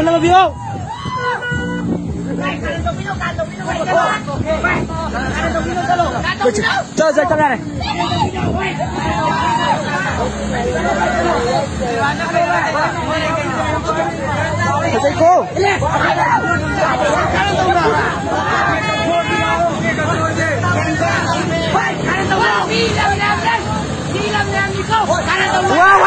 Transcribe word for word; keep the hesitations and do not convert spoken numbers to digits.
Laban na mabiyo! Cho dậy camera này. Dậy cô. Wow.